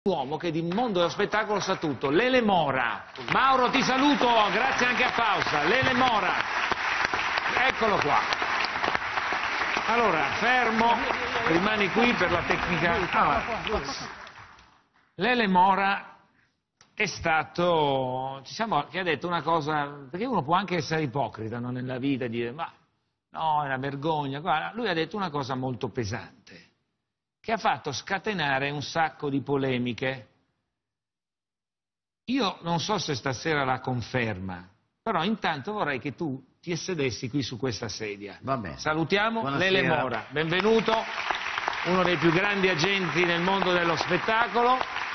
Uomo che di mondo dello spettacolo sa tutto, Lele Mora. Mauro, ti saluto, grazie anche a Fausta. Lele Mora, eccolo qua. Allora, fermo, rimani qui per la tecnica. Lele Mora è stato, diciamo, che ha detto una cosa, perché uno può anche essere ipocrita, no, nella vita, e dire, ma no, è una vergogna. Guarda, lui ha detto una cosa molto pesante, che ha fatto scatenare un sacco di polemiche. Io non so se stasera la conferma, però intanto vorrei che tu ti sedessi qui su questa sedia. Va bene. Salutiamo. Buonasera. Lele Mora, benvenuto, uno dei più grandi agenti nel mondo dello spettacolo.